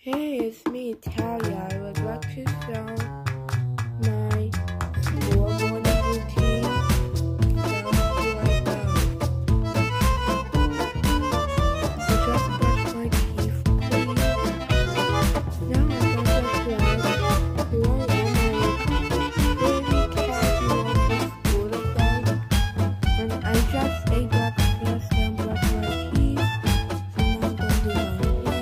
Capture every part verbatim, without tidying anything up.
Hey, it's me, Talia. I would like to show my school morning routine. So here I go. I just brushed my teeth, please. Now I'm going to dress. Here I am. I look really casual for school today. And I just ate breakfast and brushed my teeth. So now I'm going to do my hair.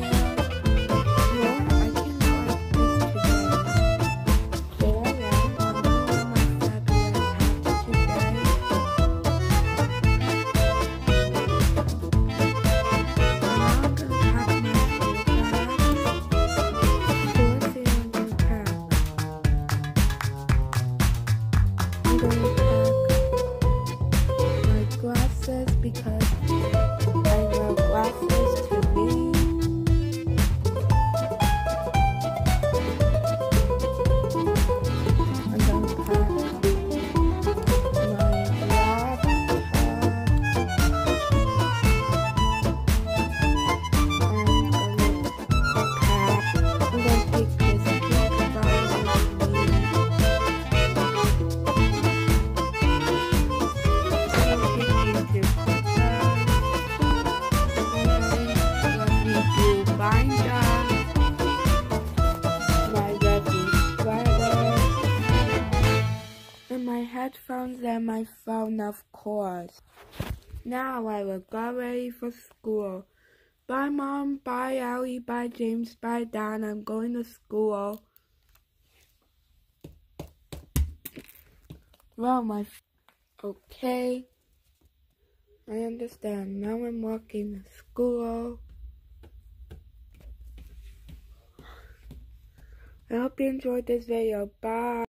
Glasses because I wear glasses to read. I'm gonna pack my laptop. I'm gonna pack. I'm gonna take this pink bottle with me. And my headphones and my phone, of course. Now I will get ready for school. Bye, Mom. Bye, Allie. Bye, James. Bye, Dan. I'm going to school. Well, my... Okay. I understand. Now I'm walking to school. I hope you enjoyed this video. Bye.